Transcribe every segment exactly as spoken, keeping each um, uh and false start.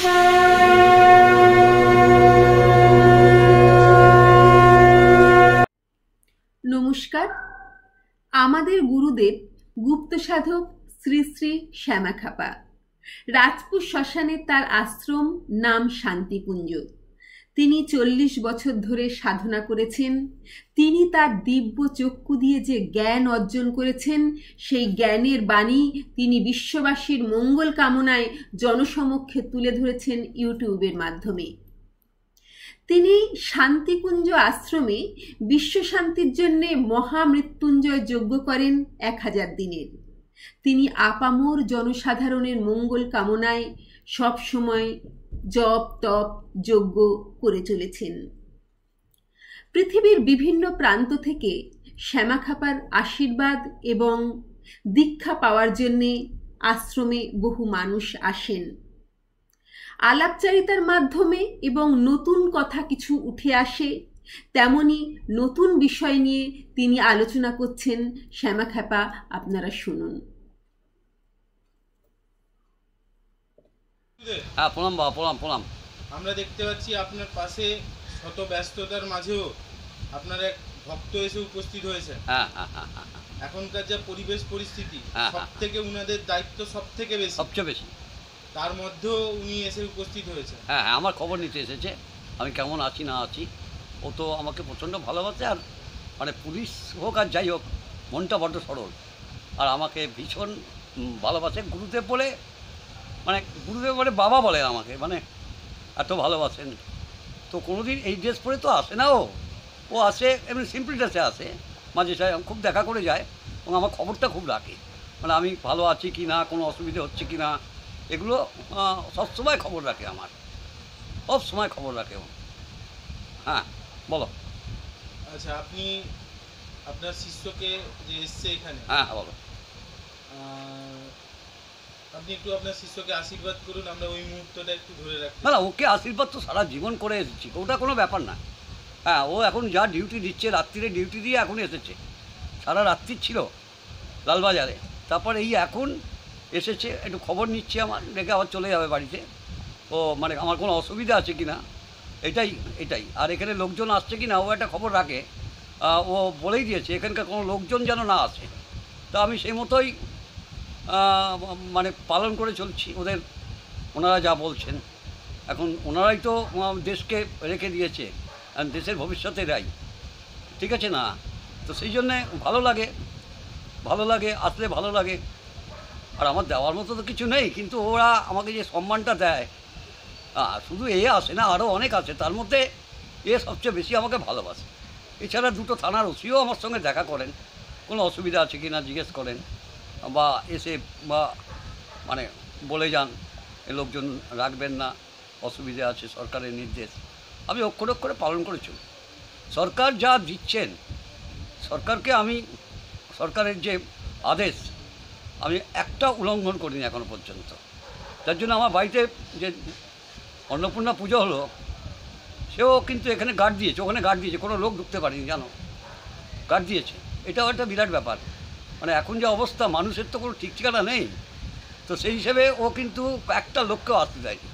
নমস্কার। আমাদের গুরুদেব গুপ্ত সাধক শ্রী শ্রী শ্যামাখ্যাপা। রাজপুর শ্মশানে তার আশ্রম, নাম শান্তিকুঞ্জ। তিনি চল্লিশ বছর ধরে সাধনা করেছেন। তিনি তার দিব্য চক্ষু দিয়ে যে জ্ঞান অর্জন করেছেন, সেই জ্ঞানের বাণী তিনি বিশ্ববাসীর মঙ্গল কামনায় জনসমক্ষে তুলে ধরেছেন ইউটিউবের মাধ্যমে। তিনি শান্তিকুঞ্জ আশ্রমে বিশ্ব শান্তির জন্যে মহামৃত্যুঞ্জয় যজ্ঞ করেন এক হাজার দিনের। তিনি আপামর জনসাধারণের মঙ্গল কামনায় সব সময় জপ তপ যজ্ঞ করে চলেছেন। পৃথিবীর বিভিন্ন প্রান্ত থেকে শ্যামাখ্যাপার আশীর্বাদ এবং দীক্ষা পাওয়ার জন্যে আশ্রমে বহু মানুষ আসেন। আলাপচারিতার মাধ্যমে এবং নতুন কথা কিছু উঠে আসে, তেমনি নতুন বিষয় নিয়ে তিনি আলোচনা করছেন। শ্যামাখ্যাপা, আপনারা শুনুন। হ্যাঁ, প্রণাম বাবা, প্রণাম প্রণাম। আমরা দেখতে পাচ্ছি আপনার পাশে শত ব্যস্ততার মাঝেও আপনার এক ভক্ত এসে উপস্থিত হয়েছে। হ্যাঁ হ্যাঁ হ্যাঁ হ্যাঁ। এখনকার যা পরিবেশ পরিস্থিতি, হ্যাঁ, সব থেকে উনাদের দায়িত্ব সব থেকে বেশি, সবচেয়ে বেশি। তার মধ্যেও উনি এসে উপস্থিত হয়েছে। হ্যাঁ হ্যাঁ, আমার খবর নিতে এসেছে আমি কেমন আছি না আছি। ও তো আমাকে প্রচণ্ড ভালোবাসে, আর মানে পুলিশ হোক আর যাই হোক, মনটা বড্ড সরল, আর আমাকে ভীষণ ভালোবাসে। গুরুদেব বলে, মানে গুরুদেব বলে বাবা বলে আমাকে, মানে এত ভালোবাসেন। তো কোনোদিন এই ড্রেস পরে তো আসে না, ও ও আসে এমনি সিম্পল ড্রেসে আসে, মাঝে সাঝে খুব দেখা করে যায়, এবং আমার খবরটা খুব রাখে, মানে আমি ভালো আছি কি না, কোনো অসুবিধে হচ্ছে কি না, এগুলো সবসময় খবর রাখে, আমার সব সময় খবর রাখে ও। হ্যাঁ বলো। আচ্ছা, আপনি আপনার শিষ্যকে যে এসছে এখানে, হ্যাঁ বলো। আপনি একটু আপনার শিষ্যকে আশীর্বাদ করুন, আমরা ওই মুহূর্তটা একটু ধরে রাখি। না না, ওকে আশীর্বাদ তো সারা জীবন করে এসেছি, ওটা কোনো ব্যাপার না। হ্যাঁ, ও এখন যা ডিউটি দিচ্ছে, রাত্রিরে ডিউটি দিয়ে এখন এসেছে, সারা রাত্রি ছিল লালবাজারে, তারপর এই এখন এসেছে, একটু খবর নিচ্ছি আমার, রেখে আবার চলে যাবে বাড়িতে। ও মানে আমার কোনো অসুবিধা আছে কি না, এটাই এটাই আর এখানে লোকজন আসছে কি না ও একটা খবর রাখে। ও বলেই দিয়েছে এখানকার কোনো লোকজন যেন না আসে, তা আমি সেই মতোই মানে পালন করে চলছি ওদের, ওনারা যা বলছেন। এখন ওনারাই তো দেশকে রেখে দিয়েছে, দেশের ভবিষ্যতে রাই, ঠিক আছে না? তো সেই জন্যে ভালো লাগে, ভালো লাগে আসলে ভালো লাগে। আর আমার দেওয়ার মতো তো কিছু নেই, কিন্তু ওরা আমাকে যে সম্মানটা দেয়, শুধু এ আসে না, আরও অনেক আছে, তার মধ্যে এ সবচেয়ে বেশি আমাকে ভালোবাসে। এছাড়া দুটো থানার ওসিও আমার সঙ্গে দেখা করেন, কোনো অসুবিধা আছে কি না জিজ্ঞেস করেন, বা এসে বা মানে বলে যান এ লোকজন রাখবেন না, অসুবিধা আছে, সরকারের নির্দেশ আমি অক্ষরে অক্ষরে পালন করে চলি। সরকার যা দিচ্ছেন, সরকারকে আমি, সরকারের যে আদেশ আমি একটা উল্লঙ্ঘন করিনি এখনো পর্যন্ত। তার জন্য আমার বাড়িতে যে অন্নপূর্ণা পুজো হলো, সেও কিন্তু এখানে গার্ড দিয়েছে, ওখানে গার্ড দিয়েছে, কোনো লোক ঢুকতে পারেনি, জানো, গার্ড দিয়েছে। এটাও একটা বিরাট ব্যাপার, মানে এখন যে অবস্থা, মানুষের তো কোনো ঠিক ঠিকানা নেই, তো সেই হিসেবে ও কিন্তু একটা লোককেও আসতে দেয়নি,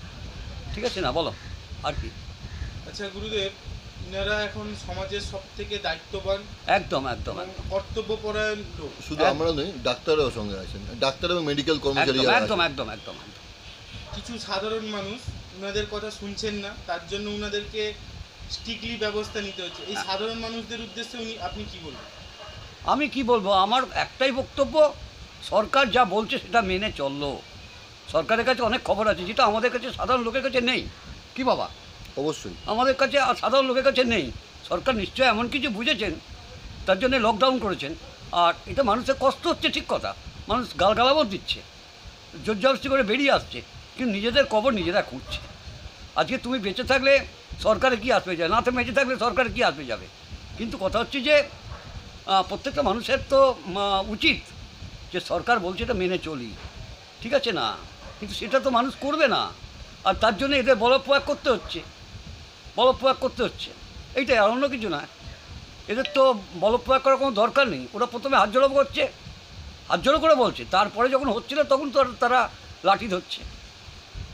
ঠিক আছে না? বলো আর কি। আচ্ছা গুরুদেব, ইনারা এখন সমাজের সব থেকে দায়িত্ববান, একদম একদম কর্তব্যপরায়ণ লোক। শুধু আমরা নই, ডাক্তাররাও সঙ্গে আছেন, ডাক্তার এবং মেডিকেল কর্মচারী একদম একদম একদম। কিছু সাধারণ মানুষ উনাদের কথা শুনছেন না, তার জন্য উনাদেরকে স্ট্রিক্টলি ব্যবস্থা নিতে হচ্ছে। এই সাধারণ মানুষদের উদ্দেশ্যে উনি আপনি কি বলবেন? আমি কি বলবো, আমার একটাই বক্তব্য, সরকার যা বলছে সেটা মেনে চললো। সরকারের কাছে অনেক খবর আছে যেটা আমাদের কাছে সাধারণ লোকের কাছে নেই, কি বাবা? অবশ্যই আমাদের কাছে সাধারণ লোকের কাছে নেই। সরকার নিশ্চয়ই এমন কিছু বুঝেছেন, তার জন্য লকডাউন করেছেন। আর এটা মানুষের কষ্ট হচ্ছে, ঠিক কথা, মানুষ গালগালাবো দিচ্ছে, জোরজবরদস্তি করে বেরিয়ে আসছে, কিন্তু নিজেদের কবর নিজেরা খুঁজছে। আজকে তুমি বেঁচে থাকলে সরকারে কি আসবে যায়, না তো বেঁচে থাকলে সরকারে কি আসবে যাবে। কিন্তু কথা হচ্ছে যে প্রত্যেকটা মানুষের তো উচিত যে সরকার বলছে এটা মেনে চলি, ঠিক আছে না? কিন্তু সেটা তো মানুষ করবে না, আর তার জন্য এদের বল প্রয়োগ করতে হচ্ছে, বল প্রয়োগ করতে হচ্ছে, এইটাই, আর অন্য কিছু না। এদের তো বল প্রয়োগ করার কোনো দরকার নেই। ওরা প্রথমে হাত জড়ো করছে, হাত জড়ো করে বলছে, তারপরে যখন হচ্ছিল তখন তো তারা লাঠি ধরছে, ঠিক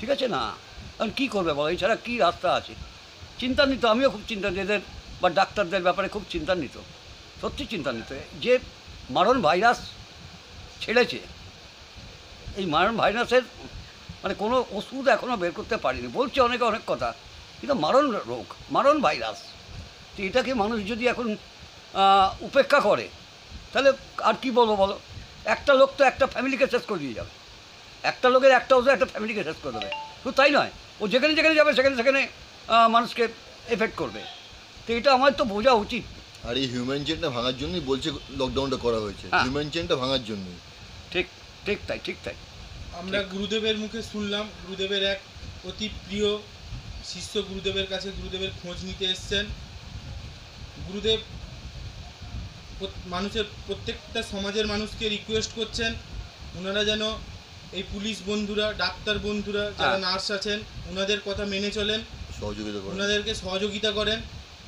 ঠিক আছে না? কারণ কী করবে বলো, এছাড়া কী রাস্তা আছে? চিন্তান্বিত, আমিও খুব চিন্তান্বিত, এদের বা ডাক্তারদের ব্যাপারে খুব চিন্তান্বিত, সত্যি চিন্তান্বিত। যে মারণ ভাইরাস ছেড়েছে, এই মারণ ভাইরাসের মানে কোনো ওষুধ এখনও বের করতে পারিনি। বলছে অনেকে অনেক কথা, কিন্তু মারণ রোগ, মারণ ভাইরাস, তো এটাকে মানুষ যদি এখন উপেক্ষা করে তাহলে আর কি বলবো বলো? একটা লোক তো একটা ফ্যামিলিকে শেষ করে দিয়ে যাবে, একটা লোকের একটা ওষুধ একটা ফ্যামিলিকে শেষ করে দেবে। তো তাই নয়, ও যেখানে যেখানে যাবে সেখানে সেখানে মানুষকে এফেক্ট করবে। তো এটা আমার তো বোঝা উচিত। আর এই হিউম্যান চেনটা ভাঙার জন্যই বলছে লকডাউনটা করা হয়েছে, হিউম্যান চেনটা ভাঙার জন্যই। ঠিক ঠিক তাই, ঠিক তাই। আমরা গুরুদেবের মুখে শুনলাম, গুরুদেবের এক অতি প্রিয় শিষ্য গুরুদেবের কাছে গুরুদেবের খোঁজ নিতে এসছেন। গুরুদেব মানুষের প্রত্যেকটা সমাজের মানুষকে রিকোয়েস্ট করছেন ওনারা যেন এই পুলিশ বন্ধুরা, ডাক্তার বন্ধুরা, যারা নার্স আছেন, ওনাদের কথা মেনে চলেন, সহযোগিতা করেন, ওনাদেরকে সহযোগিতা করেন।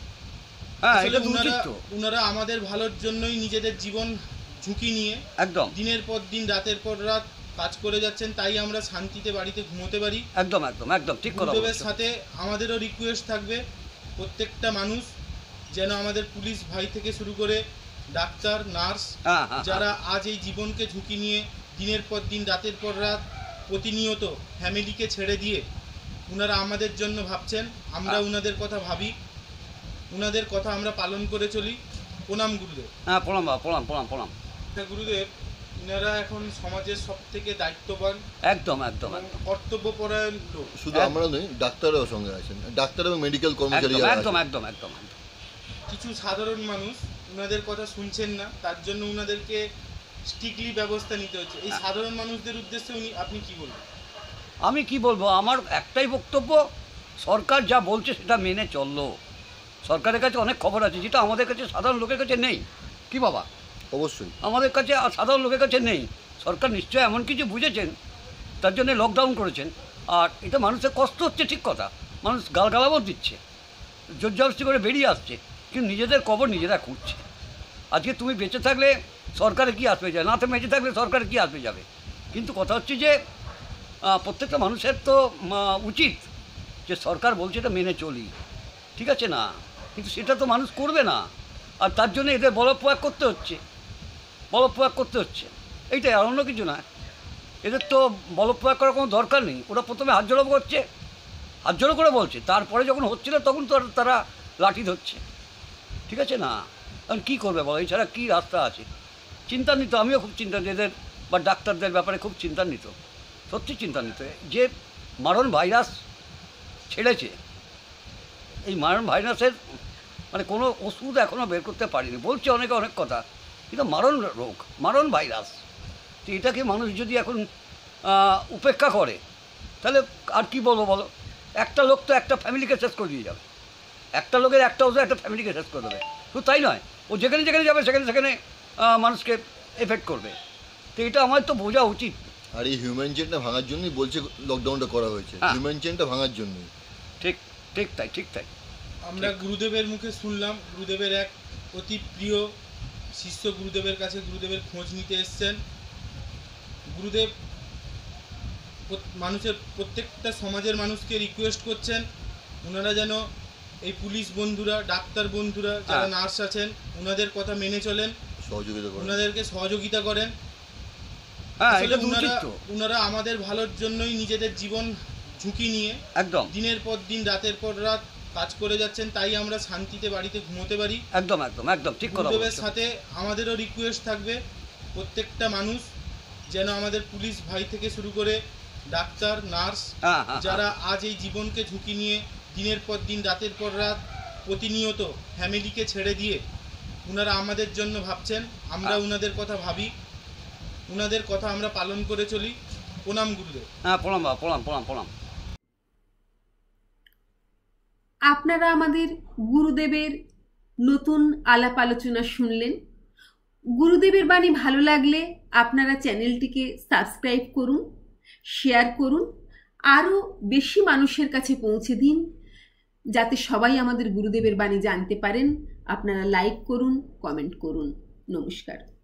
ওনারা আমাদের ভালোর জন্যই নিজেদের জীবন ঝুঁকি নিয়ে একদম দিনের পর দিন, রাতের পর রাত কাজ করে যাচ্ছেন, তাই আমরা শান্তিতে বাড়িতে ঘুমোতে পারি। একদম একদম একদম ঠিক কথা। গুরুদেবের সাথে আমাদেরও রিকোয়েস্ট থাকবে প্রত্যেকটা মানুষ যেন আমাদের পুলিশ ভাই থেকে শুরু করে ডাক্তার, নার্স, যারা আজ এই জীবনকে ঝুঁকি নিয়ে দিনের পর দিন, রাতের পর রাত প্রতিনিয়ত ফ্যামিলিকে ছেড়ে দিয়ে ওনারা আমাদের জন্য ভাবছেন, আমরা ওনাদের কথা ভাবি, ওনাদের কথা আমরা পালন করে চলি। প্রণাম গুরুদেব। হ্যাঁ, প্রণাম প্রণাম প্রণাম প্রণাম। গুরুদেব, ওনারা এখন সমাজের সব থেকে দায়িত্ববান, একদম একদম কর্তব্যপরায়ণ লোক। শুধু আমরা নই, ডাক্তাররাও সঙ্গে আছেন, ডাক্তার এবং মেডিকেল কর্মচারী একদম একদম একদম। কিছু সাধারণ মানুষ ওনাদের কথা শুনছেন না, তার জন্য ওনাদেরকে স্ট্রিক্টলি ব্যবস্থা নিতে হচ্ছে। এই সাধারণ মানুষদের উদ্দেশ্যে উনি আপনি কি বলবেন? আমি কি বলবো, আমার একটাই বক্তব্য, সরকার যা বলছে সেটা মেনে চললো। সরকারের কাছে অনেক খবর আছে যেটা আমাদের কাছে সাধারণ লোকের কাছে নেই। কি বাবা? অবশ্যই আমাদের কাছে সাধারণ লোকের কাছে নেই। সরকার নিশ্চয়ই এমন কিছু বুঝেছেন, তার জন্য লকডাউন করেছেন। আর এটা মানুষের কষ্ট হচ্ছে, ঠিক কথা, মানুষ গালগালাবো দিচ্ছে, জোরজবরদস্তি করে বেরিয়ে আসছে, কিন্তু নিজেদের কবর নিজেরা খুঁজছে। আজকে তুমি বেঁচে থাকলে সরকারে কি আসবে যাবে, না তো বেঁচে থাকলে সরকারে কি আসবে যাবে। কিন্তু কথা হচ্ছে যে প্রত্যেকটা মানুষের তো উচিত যে সরকার বলছে এটা মেনে চলি, ঠিক আছে না? কিন্তু সেটা তো মানুষ করবে না, আর তার জন্য এদের বলপ্রয়োগ করতে হচ্ছে, বলপ্রয়োগ করতে হচ্ছে এইটাই, আর অন্য কিছু না। এদের তো বলপ্রয়োগ করার কোনো দরকার নেই। ওরা প্রথমে হাত জড়ো করছে, হাত জড়ো করে বলছে, তারপরে যখন হচ্ছিল তখন তো তারা লাঠি ধরছে, ঠিক আছে না? কারণ কী করবে বলো, এছাড়া কী রাস্তা আছে? চিন্তান্বিত, আমিও খুব চিন্তান্বিত, এদের বা ডাক্তারদের ব্যাপারে খুব চিন্তান্বিত, সত্যি চিন্তান্বিত। যে মারণ ভাইরাস ছেড়েছে, এই মারণ ভাইরাসের মানে কোনো ওষুধ এখনও বের করতে পারিনি। বলছে অনেকে অনেক কথা, কিন্তু মারণ রোগ, মারণ ভাইরাস, তো এটাকে মানুষ যদি এখন উপেক্ষা করে তাহলে আর কি বলবো বলো? একটা লোক তো একটা ফ্যামিলিকে শেষ করে দিয়ে যাবে, একটা লোকের একটা ওষুধ একটা ফ্যামিলিকে শেষ করে দেবে। তো তাই নয়, ও যেখানে যেখানে যাবে সেখানে সেখানে মানুষকে এফেক্ট করবে। তো এটা আমার তো বোঝা উচিত। আর এই হিউম্যান চেনটা ভাঙার জন্যই বলছে লকডাউনটা করা হয়েছে, হিউম্যান চেনটা ভাঙার জন্যই। ঠিক ঠিক তাই, ঠিক তাই। আমরা গুরুদেবের মুখে শুনলাম, গুরুদেবের এক অতি প্রিয় শিষ্য গুরুদেবের কাছে গুরুদেবের খোঁজ নিতে এসছেন। গুরুদেব মানুষের প্রত্যেকটা সমাজের মানুষকে রিকোয়েস্ট করছেন ওনারা যেন এই পুলিশ বন্ধুরা, ডাক্তার বন্ধুরা, যারা নার্স আছেন, ওনাদের কথা মেনে চলেন, সহযোগিতা করেন, ওনাদেরকে সহযোগিতা করেন। ওনারা আমাদের ভালোর জন্যই নিজেদের জীবন ঝুঁকি নিয়ে একদম দিনের পর দিন, রাতের পর রাত কাজ করে যাচ্ছেন, তাই আমরা শান্তিতে বাড়িতে ঘুমোতে পারি। একদম একদম একদম ঠিক কথা। গুরুদেবের সাথে আমাদেরও রিকোয়েস্ট থাকবে প্রত্যেকটা মানুষ যেন আমাদের পুলিশ ভাই থেকে শুরু করে ডাক্তার, নার্স, যারা আজ এই জীবনকে ঝুঁকি নিয়ে দিনের পর দিন, রাতের পর রাত প্রতিনিয়ত ফ্যামিলিকে ছেড়ে দিয়ে ওনারা আমাদের জন্য ভাবছেন, আমরা ওনাদের কথা ভাবি, ওনাদের কথা আমরা পালন করে চলি। প্রণাম গুরুদেব। হ্যাঁ, প্রণাম প্রণাম প্রণাম প্রণাম। আপনারা আমাদের গুরুদেবের নতুন আলাপ আলোচনা শুনলেন। গুরুদেবের বাণী ভালো লাগলে আপনারা চ্যানেলটিকে সাবস্ক্রাইব করুন, শেয়ার করুন, আরও বেশি মানুষের কাছে পৌঁছে দিন, যাতে সবাই আমাদের গুরুদেবের বাণী জানতে পারেন। আপনারা লাইক করুন, কমেন্ট করুন। নমস্কার।